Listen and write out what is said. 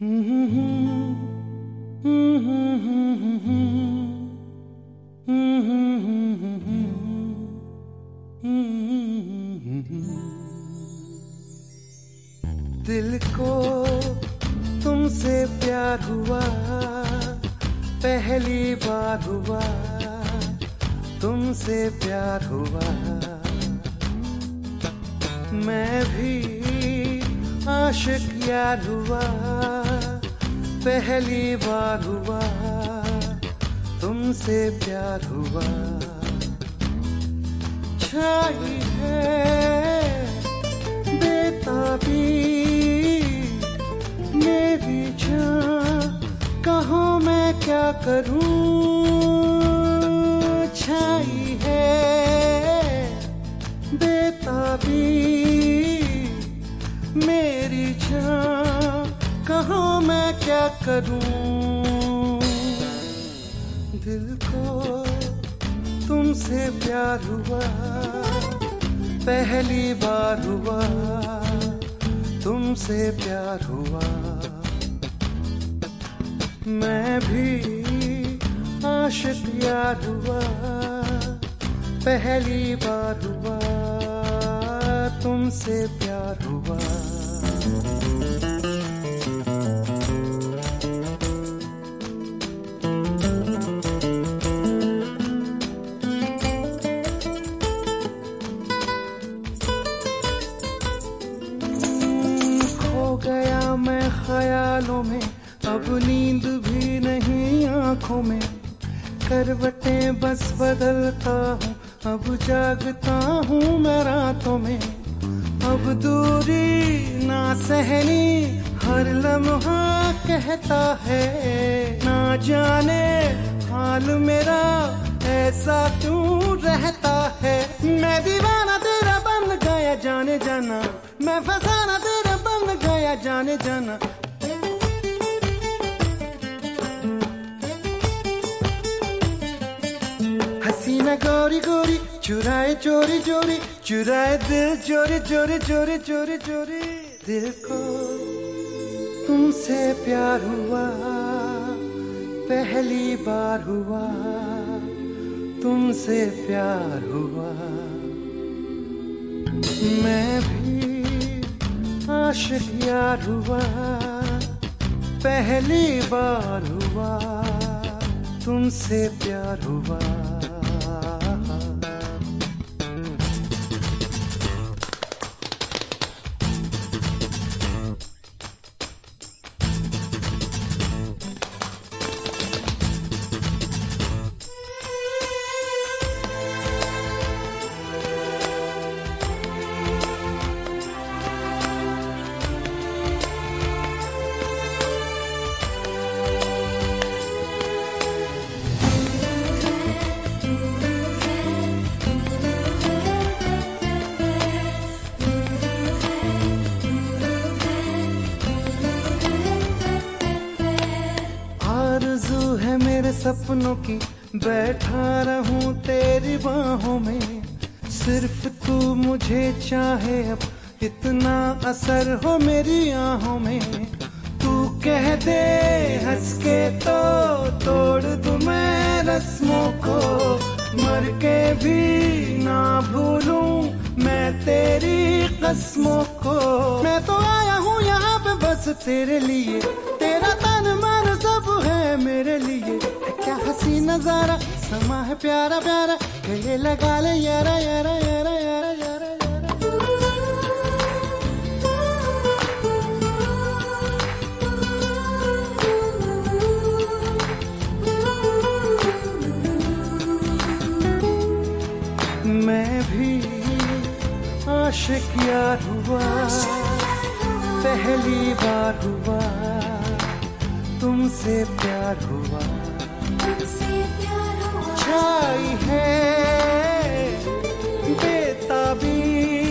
दिल को तुमसे प्यार हुआ, पहली बार हुआ, तुमसे प्यार हुआ। मैं भी आशिक यार हुआ, पहली बार हुआ, तुमसे प्यार हुआ। छाई है बेताबी मेरी जान, कहो मैं क्या करूं। छाई है बेताबी मेरी जान, कहो मैं क्या करूं। दिल को तुमसे प्यार हुआ, पहली बार हुआ, तुमसे प्यार हुआ। मैं भी आशिक यार हुआ, पहली बार हुआ, तुमसे प्यार हुआ। मैं ख्यालों में, अब नींद भी नहीं आंखों में। करवटें बस बदलता हूँ, अब जागता हूँ मैं रातों में। अब दूरी ना सहनी, हर लम्हा कहता है। ना जाने हाल मेरा ऐसा क्यों रहता है। मैं दीवाना तेरा बन गया जाने जाना, मैं फसाना तेरा बन गया जाने जाना। हसीना गोरी गोरी चुराए चोरी चोरी, चुराए दिल चोरी चोरी चोरी चोरी चोरी। दिल को तुमसे प्यार हुआ, पहली बार हुआ, तुमसे प्यार हुआ। मैं भी आशिक यार हुआ, पहली बार हुआ, तुमसे प्यार हुआ। है मेरे सपनों की, बैठा रहूं तेरी बाहों में। सिर्फ तू मुझे चाहे, अब इतना असर हो मेरी आहों में। तू कह दे हंस के तो तोड़ दूं मैं रस्मों को। मर के भी ना भूलूं मैं तेरी कसमों को। मैं तो आया हूँ यहाँ पे बस तेरे लिए, तेरा तन मन सब है मेरे लिए। क्या हसी नजारा समा है प्यारा प्यारा, गले लगा ले यारा यारा यारा यारा यारा यारा। मैं भी आशिक यार हुआ, पहली बार हुआ, तुमसे प्यार हुआ। छाई है बेताबी